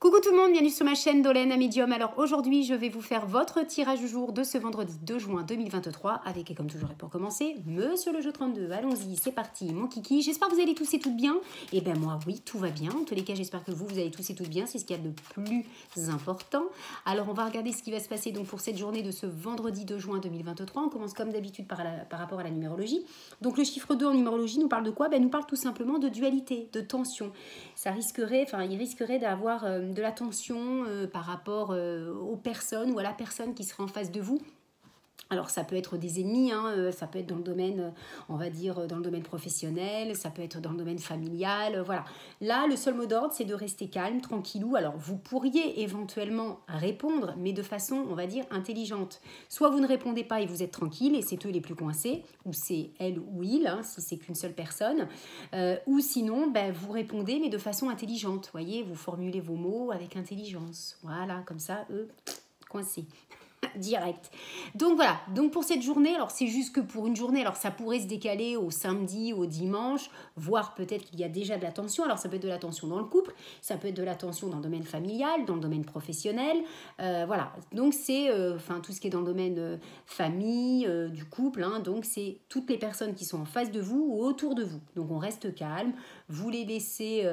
Coucou tout le monde, bienvenue sur ma chaîne Dolène à Médium. Alors aujourd'hui, je vais vous faire votre tirage du jour de ce vendredi 2 juin 2023 avec, et comme toujours et pour commencer, Monsieur le jeu 32. Allons-y, c'est parti, mon kiki. J'espère que vous allez tous et toutes bien. Et ben moi, oui, tout va bien. En tous les cas, j'espère que vous allez tous et toutes bien. C'est ce qu'il y a de plus important. Alors on va regarder ce qui va se passer donc pour cette journée de ce vendredi 2 juin 2023. On commence comme d'habitude par rapport à la numérologie. Donc le chiffre 2 en numérologie nous parle de quoi? Ben, nous parle tout simplement de dualité, de tension. Ça risquerait, il risquerait d'avoir de la tension par rapport aux personnes ou à la personne qui serait en face de vous. Alors ça peut être des ennemis, ça peut être dans le domaine, on va dire, dans le domaine professionnel, ça peut être dans le domaine familial, voilà. Là, le seul mot d'ordre, c'est de rester calme, tranquillou. Alors vous pourriez éventuellement répondre, mais de façon, on va dire, intelligente. Soit vous ne répondez pas et vous êtes tranquille, et c'est eux les plus coincés, ou c'est elle ou il, si c'est qu'une seule personne, ou sinon, vous répondez, mais de façon intelligente, voyez, vous formulez vos mots avec intelligence. Voilà, comme ça, eux, coincés. Direct. Donc voilà, donc pour cette journée, alors c'est juste que pour une journée, alors ça pourrait se décaler au samedi, au dimanche, voire peut-être qu'il y a déjà de la tension. Alors ça peut être de la tension dans le couple, ça peut être de la tension dans le domaine familial, dans le domaine professionnel, voilà. Donc c'est tout ce qui est dans le domaine famille, du couple, donc c'est toutes les personnes qui sont en face de vous ou autour de vous. Donc on reste calme, vous les laissez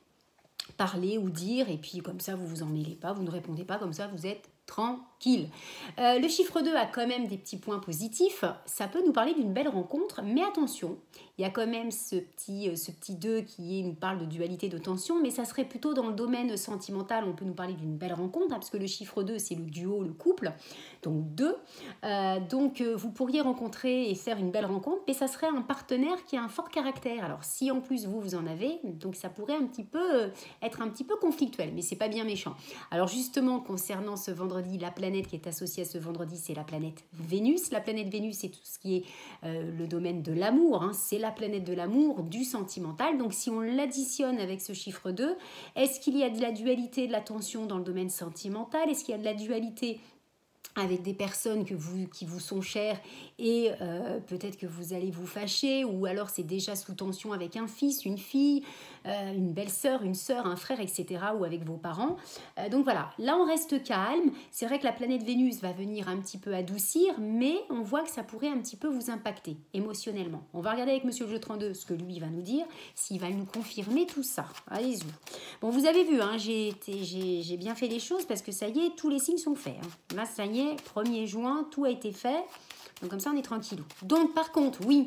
parler ou dire, et puis comme ça vous vous en mêlez pas, vous ne répondez pas, comme ça vous êtes tranquille. Le chiffre 2 a quand même des petits points positifs. Ça peut nous parler d'une belle rencontre, mais attention, il y a quand même ce petit 2 qui nous parle de dualité, de tension, mais ça serait plutôt dans le domaine sentimental. On peut nous parler d'une belle rencontre, parce que le chiffre 2, c'est le duo, le couple, donc 2. Donc vous pourriez rencontrer et faire une belle rencontre, mais ça serait un partenaire qui a un fort caractère. Alors si en plus vous en avez, donc ça pourrait être un petit peu conflictuel, mais c'est pas bien méchant. Alors justement, concernant ce vendredi, la planète qui est associée à ce vendredi, c'est la planète Vénus. La planète Vénus, c'est tout ce qui est le domaine de l'amour. C'est la planète de l'amour, du sentimental. Donc, si on l'additionne avec ce chiffre 2, est-ce qu'il y a de la dualité, de la tension dans le domaine sentimental? Est-ce qu'il y a de la dualité avec des personnes qui vous sont chères et peut-être que vous allez vous fâcher, ou alors c'est déjà sous tension avec un fils, une fille, une belle-sœur, une sœur, un frère, etc. ou avec vos parents. Donc voilà, là on reste calme. C'est vrai que la planète Vénus va venir un petit peu adoucir, mais on voit que ça pourrait un petit peu vous impacter émotionnellement. On va regarder avec Monsieur le jeu 32 ce que lui va nous dire, s'il va nous confirmer tout ça. Allez-y. Bon, vous avez vu, j'ai bien fait les choses parce que ça y est, tous les signes sont faits. Là, ça y est, 1er juin, tout a été fait. Donc comme ça, on est tranquille. Donc par contre, oui,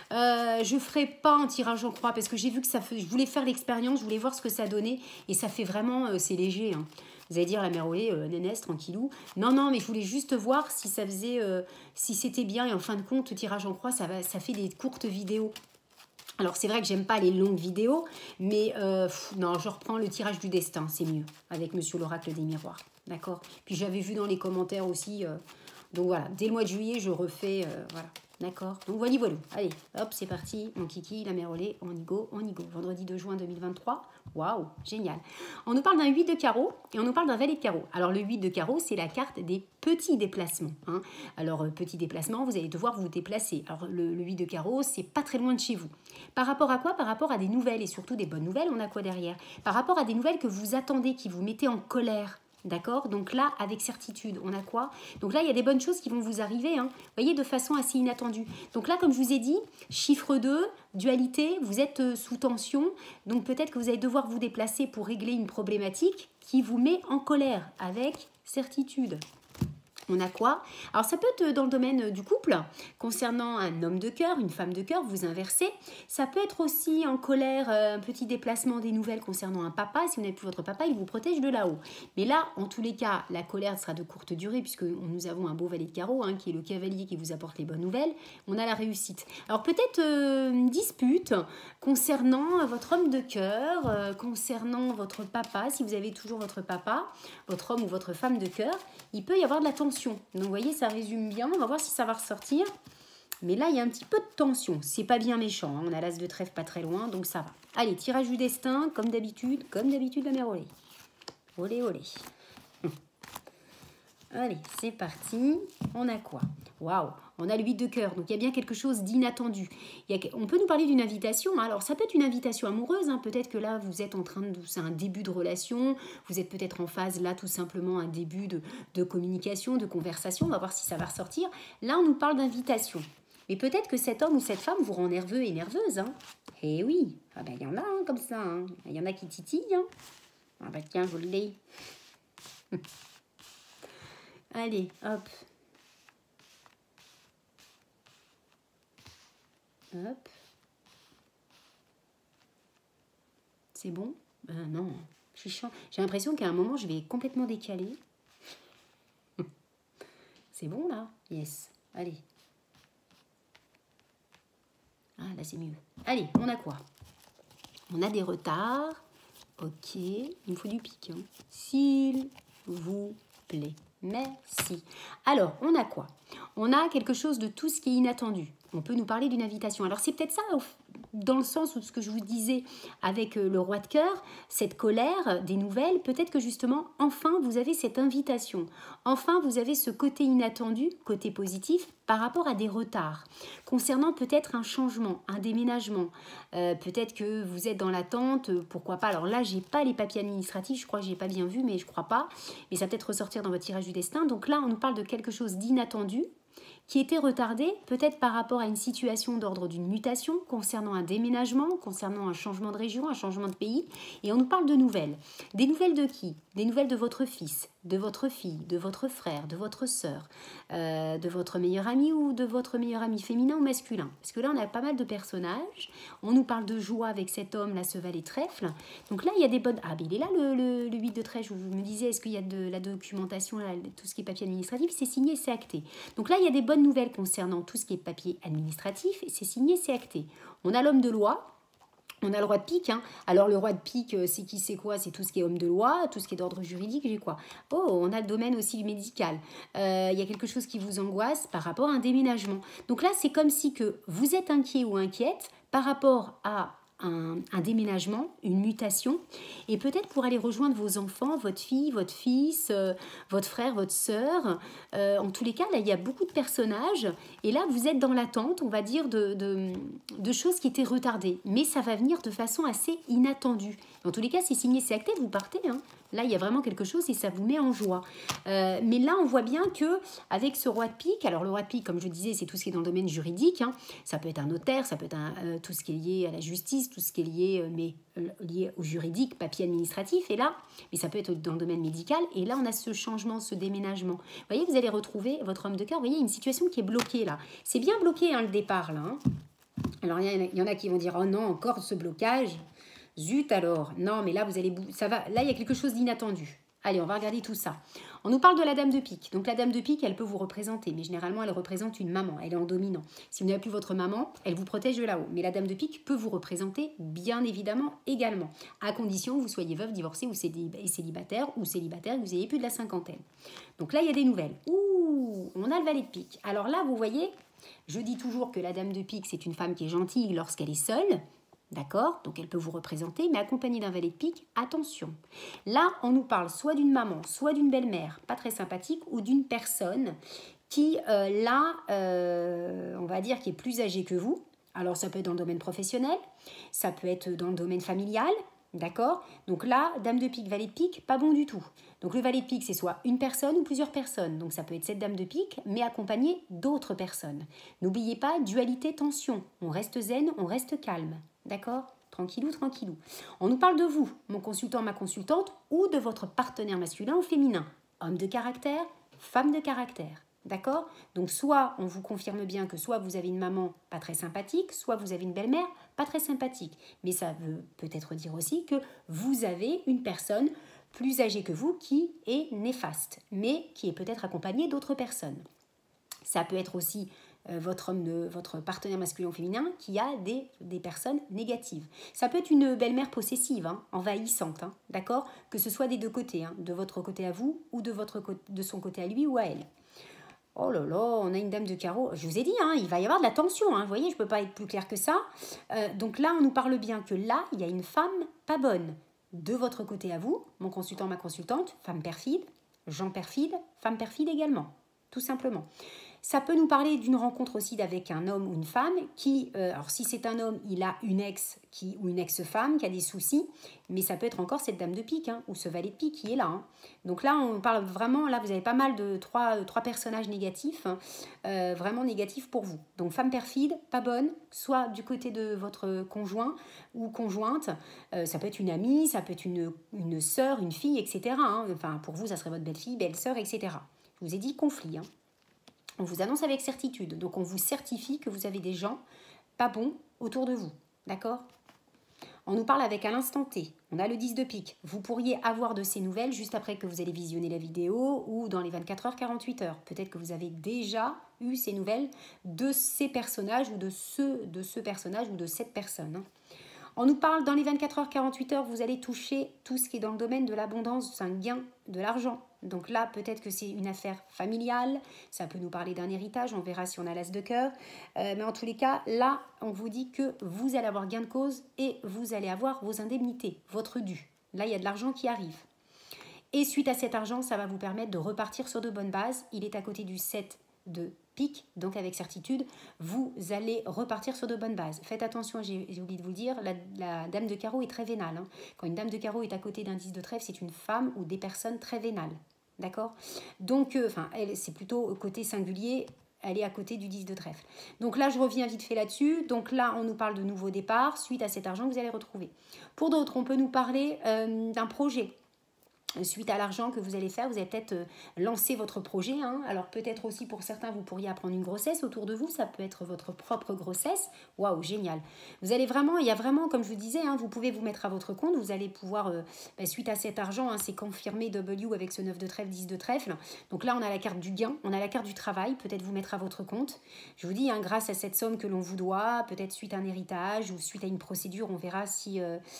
je ne ferai pas un tirage en croix parce que j'ai vu que je voulais faire l'expérience, je voulais voir ce que ça donnait. Et ça fait vraiment, c'est léger. Vous allez dire, la mère Olé, nénesse, tranquillou. Non, mais je voulais juste voir si ça faisait, si c'était bien. Et en fin de compte, le tirage en croix, ça fait des courtes vidéos. Alors c'est vrai que j'aime pas les longues vidéos, mais non, je reprends le tirage du destin, c'est mieux, avec Monsieur l'oracle des miroirs, d'accord? Puis j'avais vu dans les commentaires aussi, donc voilà, dès le mois de juillet, je refais, voilà, d'accord? Donc voilà, allez, hop, c'est parti, mon kiki, la mère Olé, on y go, vendredi 2 juin 2023, waouh, génial. On nous parle d'un 8 de carreau et on nous parle d'un valet de carreau. Alors le 8 de carreau, c'est la carte des petits déplacements. Alors petit déplacement, vous allez devoir vous déplacer. Alors le 8 de carreau, c'est pas très loin de chez vous. Par rapport à quoi? Par rapport à des nouvelles, et surtout des bonnes nouvelles, on a quoi derrière? Par rapport à des nouvelles que vous attendez, qui vous mettez en colère. D'accord? Donc là, avec certitude, on a quoi? Donc là, il y a des bonnes choses qui vont vous arriver, vous voyez, de façon assez inattendue. Donc là, comme je vous ai dit, chiffre 2, dualité, vous êtes sous tension. Donc peut-être que vous allez devoir vous déplacer pour régler une problématique qui vous met en colère, avec certitude. On a quoi? Alors ça peut être dans le domaine du couple, concernant un homme de cœur, une femme de cœur, vous inversez. Ça peut être aussi en colère, un petit déplacement des nouvelles concernant un papa. Si vous n'avez plus votre papa, il vous protège de là-haut. Mais là, en tous les cas, la colère sera de courte durée, puisque nous avons un beau valet de carreau, qui est le cavalier qui vous apporte les bonnes nouvelles. On a la réussite. Alors peut-être une dispute concernant votre homme de cœur, concernant votre papa, si vous avez toujours votre papa, votre homme ou votre femme de cœur, il peut y avoir de la tension. Donc vous voyez, ça résume bien, on va voir si ça va ressortir. Mais là, il y a un petit peu de tension, c'est pas bien méchant, on a l'as de trèfle pas très loin, donc ça va. Allez, tirage du destin, comme d'habitude la mère Olé. Olé, olé. Allez, c'est parti, on a quoi? Waouh, On a le 8 de cœur, donc il y a bien quelque chose d'inattendu. On peut nous parler d'une invitation. Alors, ça peut être une invitation amoureuse. Hein. Peut-être que là, vous êtes en train de... C'est un début de relation. Vous êtes peut-être en phase, là, tout simplement, un début de communication, de conversation. On va voir si ça va ressortir. Là, on nous parle d'invitation. Mais peut-être que cet homme ou cette femme vous rend nerveux et nerveuse. Hein. Eh oui, ah ben, il y en a hein, comme ça. Hein. Il y en a qui titillent. Hein. Ah ben tiens, je l'ai. Allez, hop. Hop. C'est bon? Non, j'ai l'impression qu'à un moment, je vais complètement décaler. C'est bon, là? Yes. Allez. Ah, là, c'est mieux. Allez, on a quoi? On a des retards. Ok. Il me faut du pic. Hein. S'il vous plaît. Merci. Alors, on a quoi? On a quelque chose de tout ce qui est inattendu. On peut nous parler d'une invitation. Alors, c'est peut-être ça, dans le sens où ce que je vous disais avec le roi de cœur, cette colère des nouvelles, peut-être que justement, enfin, vous avez cette invitation. Enfin, vous avez ce côté inattendu, côté positif, par rapport à des retards. Concernant peut-être un changement, un déménagement, peut-être que vous êtes dans l'attente, pourquoi pas. Alors là, j'ai pas les papiers administratifs, je crois que j'ai pas bien vu, mais je crois pas. Mais ça va peut-être ressortir dans votre tirage du destin. Donc là, on nous parle de quelque chose d'inattendu, qui était retardé peut-être par rapport à une situation d'ordre d'une mutation, concernant un déménagement, concernant un changement de région, un changement de pays. Et on nous parle de nouvelles. Des nouvelles de qui? Des nouvelles de votre fils, de votre fille, de votre frère, de votre sœur, de votre meilleur ami ou de votre meilleur ami féminin ou masculin. Parce que là, on a pas mal de personnages. On nous parle de joie avec cet homme, là, ce valet trèfle. Donc là, il y a des bonnes... Ah, mais il est là, le 8 de trèfle. Je me disais, est-ce qu'il y a de la documentation, là, tout ce qui est papier administratif? C'est signé, c'est acté. Donc là, il y a des bonnes nouvelles concernant tout ce qui est papier administratif. Et c'est signé, c'est acté. On a l'homme de loi. On a le roi de pique. Hein. Alors, le roi de pique, c'est qui, c'est quoi? C'est tout ce qui est homme de loi, tout ce qui est d'ordre juridique, j'ai quoi? Oh, on a le domaine aussi médical. Il y a quelque chose qui vous angoisse par rapport à un déménagement. Donc là, c'est comme si que vous êtes inquiet ou inquiète par rapport à un déménagement, une mutation, et peut-être pour aller rejoindre vos enfants, votre fille, votre fils, votre frère, votre sœur. En tous les cas, là, il y a beaucoup de personnages, et là, vous êtes dans l'attente, on va dire, de choses qui étaient retardées. Mais ça va venir de façon assez inattendue. En tous les cas, c'est signé, c'est acté, vous partez. Hein. Là, il y a vraiment quelque chose et ça vous met en joie. Mais là, on voit bien que avec ce roi de pique, alors le roi de pique, comme je disais, c'est tout ce qui est dans le domaine juridique. Hein. Ça peut être un notaire, ça peut être tout ce qui est lié à la justice, tout ce qui est lié au juridique, papier administratif. Et là, mais ça peut être dans le domaine médical. Et là, on a ce changement, ce déménagement. Vous voyez, vous allez retrouver votre homme de cœur. Vous voyez, une situation qui est bloquée là. C'est bien bloqué, hein, le départ là. Hein. Alors, il y en a qui vont dire, oh non, encore ce blocage. Zut alors, non mais là vous allez, ça va, là il y a quelque chose d'inattendu. Allez, on va regarder tout ça. On nous parle de la dame de pique. Donc la dame de pique, elle peut vous représenter, mais généralement elle représente une maman, elle est en dominant. Si vous n'avez plus votre maman, elle vous protège de là-haut. Mais la dame de pique peut vous représenter bien évidemment également, à condition que vous soyez veuve, divorcée ou célibataire, que vous ayez plus de la cinquantaine. Donc là il y a des nouvelles. Ouh, on a le valet de pique. Alors là vous voyez, je dis toujours que la dame de pique c'est une femme qui est gentille lorsqu'elle est seule. D'accord? Donc elle peut vous représenter, mais accompagnée d'un valet de pique, attention. Là, on nous parle soit d'une maman, soit d'une belle-mère, pas très sympathique, ou d'une personne qui, on va dire, qui est plus âgée que vous. Alors ça peut être dans le domaine professionnel, ça peut être dans le domaine familial, d'accord? Donc là, dame de pique, valet de pique, pas bon du tout. Donc le valet de pique, c'est soit une personne ou plusieurs personnes. Donc ça peut être cette dame de pique, mais accompagnée d'autres personnes. N'oubliez pas, dualité, tension. On reste zen, on reste calme. D'accord? Tranquillou, tranquillou. On nous parle de vous, mon consultant, ma consultante, ou de votre partenaire masculin ou féminin. Homme de caractère, femme de caractère. D'accord? Donc soit on vous confirme bien que soit vous avez une maman pas très sympathique, soit vous avez une belle-mère pas très sympathique. Mais ça veut peut-être dire aussi que vous avez une personne plus âgée que vous qui est néfaste, mais qui est peut-être accompagnée d'autres personnes. Ça peut être aussi votre partenaire masculin ou féminin qui a des personnes négatives. Ça peut être une belle-mère possessive, hein, envahissante, hein, d'accord? Que ce soit des deux côtés, hein, de votre côté à vous ou de son côté à lui ou à elle. Oh là là, on a une dame de carreau. Je vous ai dit, hein, il va y avoir de la tension. Hein, vous voyez, je ne peux pas être plus clair que ça. Donc là, on nous parle bien que là, il y a une femme pas bonne. De votre côté à vous, mon consultant, ma consultante, femme perfide, Jean perfide, femme perfide également, tout simplement. Ça peut nous parler d'une rencontre aussi avec un homme ou une femme qui, alors si c'est un homme, il a une ex ou une ex-femme qui a des soucis, mais ça peut être encore cette dame de pique ou ce valet de pique qui est là. Donc là, on parle vraiment, là vous avez pas mal de trois personnages négatifs, vraiment négatifs pour vous. Donc femme perfide, pas bonne, soit du côté de votre conjoint ou conjointe, ça peut être une amie, ça peut être une sœur, une fille, etc. Enfin, pour vous, ça serait votre belle-fille, belle-sœur, etc. Je vous ai dit conflit. On vous annonce avec certitude, donc on vous certifie que vous avez des gens pas bons autour de vous, d'accord? On nous parle avec à l'instant T, on a le 10 de pique. Vous pourriez avoir de ces nouvelles juste après que vous allez visionner la vidéo ou dans les 24 heures, 48 heures. Peut-être que vous avez déjà eu ces nouvelles de ces personnages ou de ce personnage ou de cette personne. On nous parle dans les 24 heures, 48 heures, vous allez toucher tout ce qui est dans le domaine de l'abondance, un gain, de l'argent. Donc là, peut-être que c'est une affaire familiale, ça peut nous parler d'un héritage, on verra si on a l'as de cœur. Mais en tous les cas, là, on vous dit que vous allez avoir gain de cause et vous allez avoir vos indemnités, votre dû. Là, il y a de l'argent qui arrive. Et suite à cet argent, ça va vous permettre de repartir sur de bonnes bases. Il est à côté du 7 de pique, donc avec certitude, vous allez repartir sur de bonnes bases. Faites attention, j'ai oublié de vous le dire, la dame de carreau est très vénale. Quand une dame de carreau est à côté d'un 10 de trèfle, c'est une femme ou des personnes très vénales. D'accord? Donc, c'est plutôt côté singulier, elle est à côté du 10 de trèfle. Donc là, je reviens vite fait là-dessus. Donc là, on nous parle de nouveau départ suite à cet argent que vous allez retrouver. Pour d'autres, on peut nous parler d'un projet. Suite à l'argent que vous allez faire, vous allez peut-être lancer votre projet. Alors peut-être aussi pour certains, vous pourriez apprendre une grossesse autour de vous. Ça peut être votre propre grossesse. Waouh, génial. Vous allez vraiment, il y a vraiment, comme je vous disais, vous pouvez vous mettre à votre compte. Vous allez pouvoir, suite à cet argent, c'est confirmé W avec ce 9 de trèfle, 10 de trèfle. Donc là, on a la carte du gain, on a la carte du travail. Peut-être vous mettre à votre compte. Je vous dis, grâce à cette somme que l'on vous doit, peut-être suite à un héritage ou suite à une procédure, on verra si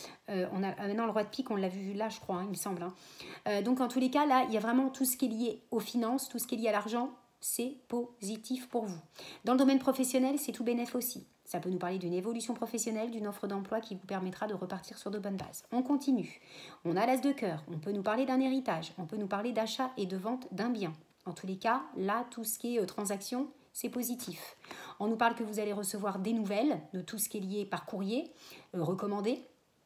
on a maintenant le roi de pique, on l'a vu là, je crois, il me semble. Donc en tous les cas, là, il y a vraiment tout ce qui est lié aux finances, tout ce qui est lié à l'argent, c'est positif pour vous. Dans le domaine professionnel, c'est tout bénef aussi. Ça peut nous parler d'une évolution professionnelle, d'une offre d'emploi qui vous permettra de repartir sur de bonnes bases. On continue. On a l'as de cœur. On peut nous parler d'un héritage. On peut nous parler d'achat et de vente d'un bien. En tous les cas, là, tout ce qui est transaction, c'est positif. On nous parle que vous allez recevoir des nouvelles de tout ce qui est lié par courrier, recommandé.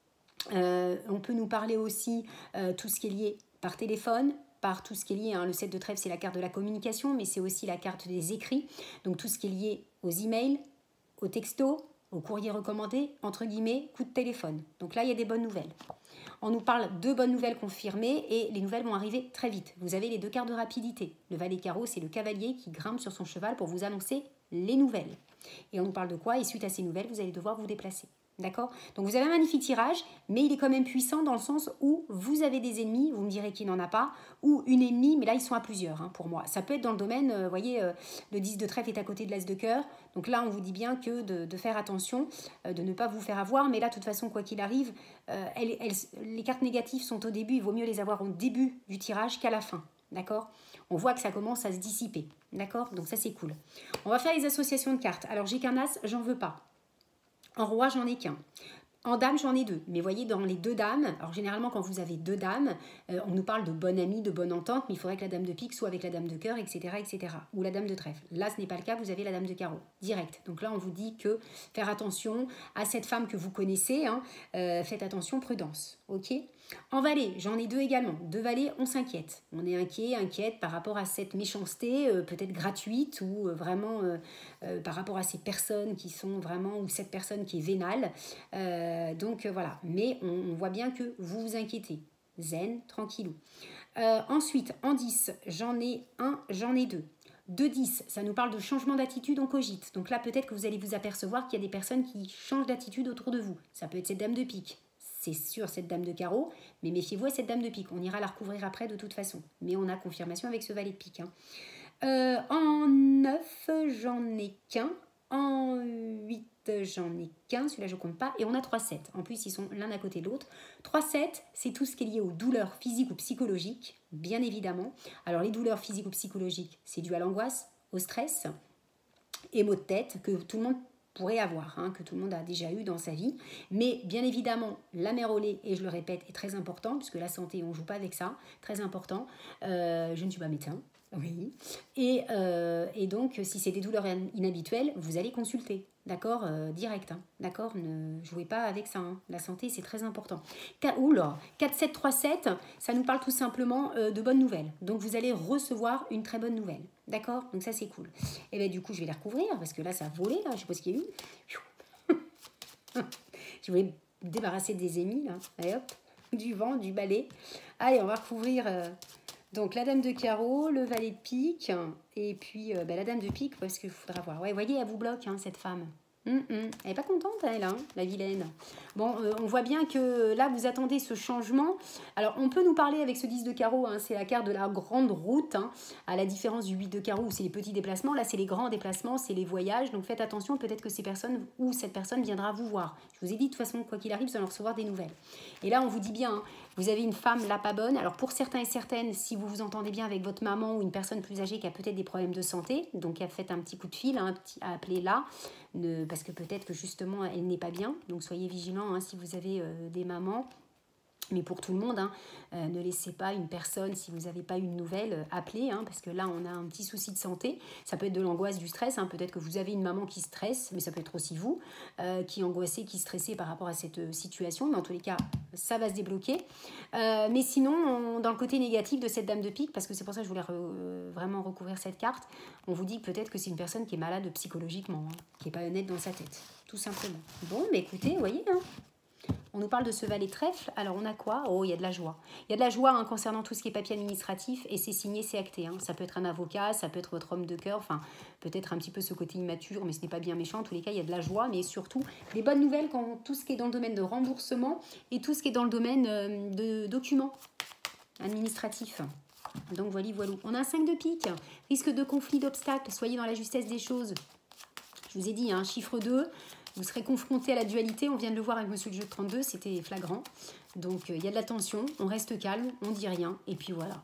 On peut nous parler aussi tout ce qui est lié par téléphone, par tout ce qui est lié, le 7 de trèfle c'est la carte de la communication, mais c'est aussi la carte des écrits, donc tout ce qui est lié aux emails, aux textos, aux courriers recommandés, entre guillemets, coup de téléphone. Donc là il y a des bonnes nouvelles. On nous parle de bonnes nouvelles confirmées et les nouvelles vont arriver très vite. Vous avez les deux cartes de rapidité. Le valet carreau, c'est le cavalier qui grimpe sur son cheval pour vous annoncer les nouvelles. Et on nous parle de quoi? Et suite à ces nouvelles, vous allez devoir vous déplacer. D'accord? Donc vous avez un magnifique tirage, mais il est quand même puissant dans le sens où vous avez des ennemis, vous me direz qu'il n'en a pas, ou une ennemie, mais là ils sont à plusieurs pour moi. Ça peut être dans le domaine, vous voyez, le 10 de trèfle est à côté de l'as de cœur, donc là on vous dit bien que de faire attention, de ne pas vous faire avoir, mais là de toute façon quoi qu'il arrive, les cartes négatives sont au début, il vaut mieux les avoir au début du tirage qu'à la fin. D'accord? On voit que ça commence à se dissiper. D'accord? Donc ça c'est cool. On va faire les associations de cartes. Alors j'ai qu'un as, j'en veux pas. En roi, j'en ai qu'un. En dame, j'en ai deux. Mais voyez, dans les deux dames, alors généralement, quand vous avez deux dames, on nous parle de bonne amie, de bonne entente, mais il faudrait que la dame de pique soit avec la dame de cœur, etc., etc. Ou la dame de trèfle. Là, ce n'est pas le cas, vous avez la dame de carreau, direct. Donc là, on vous dit que faire attention à cette femme que vous connaissez, faites attention, prudence, ok? En valet, j'en ai deux également. Deux valets, on s'inquiète. On est inquiète par rapport à cette méchanceté, peut-être gratuite, ou vraiment par rapport à ces personnes qui sont vraiment, ou cette personne qui est vénale. Donc voilà, mais on voit bien que vous vous inquiétez. Zen, tranquillou. Ensuite, en 10, j'en ai un, j'en ai deux. 2-10, ça nous parle de changement d'attitude, on cogite. Donc là, peut-être que vous allez vous apercevoir qu'il y a des personnes qui changent d'attitude autour de vous. Ça peut être cette dame de pique. C'est sûr, cette dame de carreau, mais méfiez-vous à cette dame de pique. On ira la recouvrir après de toute façon. Mais on a confirmation avec ce valet de pique. En 9, j'en ai qu'un. En 8, j'en ai qu'un. Celui-là, je ne compte pas. Et on a 3-7. En plus, ils sont l'un à côté de l'autre. 3-7, c'est tout ce qui est lié aux douleurs physiques ou psychologiques, bien évidemment. Alors, les douleurs physiques ou psychologiques, c'est dû à l'angoisse, au stress et maux de tête que tout le monde pourrait avoir, que tout le monde a déjà eu dans sa vie. Mais bien évidemment, la mère au lait, et je le répète, est très important, puisque la santé, on ne joue pas avec ça, très important. Je ne suis pas médecin, Oui. Et donc, si c'est des douleurs inhabituelles, vous allez consulter. D'accord, direct. Hein. D'accord, ne jouez pas avec ça. Hein. La santé, c'est très important. Oula, 4737, ça nous parle tout simplement de bonnes nouvelles. Donc, vous allez recevoir une très bonne nouvelle. D'accord, donc ça, c'est cool. Et bien, du coup, je vais les recouvrir parce que là, ça a volé. Là. Je sais pas ce qu'il y a eu. Je voulais me débarrasser des émis. Là. Allez, hop, du vent, du balai. Allez, on va recouvrir... Donc la dame de carreau, le valet de pique, et puis la dame de pique, parce qu'il faudra voir. Ouais, vous voyez, elle vous bloque, hein, cette femme. Elle n'est pas contente, elle, hein, la vilaine. Bon, on voit bien que là, vous attendez ce changement. Alors, on peut nous parler avec ce 10 de carreau, hein, c'est la carte de la grande route, hein, à la différence du 8 de carreau, où c'est les petits déplacements. Là, c'est les grands déplacements, c'est les voyages. Donc, faites attention, peut-être que ces personnes ou cette personne viendra vous voir. Je vous ai dit, de toute façon, quoi qu'il arrive, vous allez recevoir des nouvelles. Et là, on vous dit bien, hein, vous avez une femme là pas bonne. Alors, pour certains et certaines, si vous vous entendez bien avec votre maman ou une personne plus âgée qui a peut-être des problèmes de santé, donc faites un petit coup de fil, hein, à appeler là, parce que peut-être que justement, elle n'est pas bien. Donc, soyez vigilants hein, si vous avez des mamans. Mais pour tout le monde, hein, ne laissez pas une personne, si vous n'avez pas une nouvelle, appeler, hein, parce que là, on a un petit souci de santé. Ça peut être de l'angoisse, du stress. Hein, peut-être que vous avez une maman qui stresse, mais ça peut être aussi vous, qui angoissez, qui stressez par rapport à cette situation. Mais en tous les cas, ça va se débloquer. Mais sinon, dans le côté négatif de cette dame de pique, parce que c'est pour ça que je voulais vraiment recouvrir cette carte, on vous dit peut-être que c'est une personne qui est malade psychologiquement, hein, qui n'est pas honnête dans sa tête, tout simplement. Bon, mais écoutez, vous voyez, hein, on nous parle de ce valet trèfle, alors on a quoi? Oh, il y a de la joie. Il y a de la joie hein, concernant tout ce qui est papier administratif et c'est signé, c'est acté. Hein. Ça peut être un avocat, ça peut être votre homme de cœur, enfin peut-être un petit peu ce côté immature, mais ce n'est pas bien méchant. En tous les cas, il y a de la joie, mais surtout des bonnes nouvelles quand tout ce qui est dans le domaine de remboursement et tout ce qui est dans le domaine de documents administratifs. Donc voilà. On a un 5 de pique, risque de conflit, d'obstacles, soyez dans la justesse des choses. Je vous ai dit, hein, chiffre 2. Vous serez confronté à la dualité, on vient de le voir avec Monsieur le jeu de 32, c'était flagrant. Donc il y a de la tension, on reste calme, on dit rien, et puis voilà.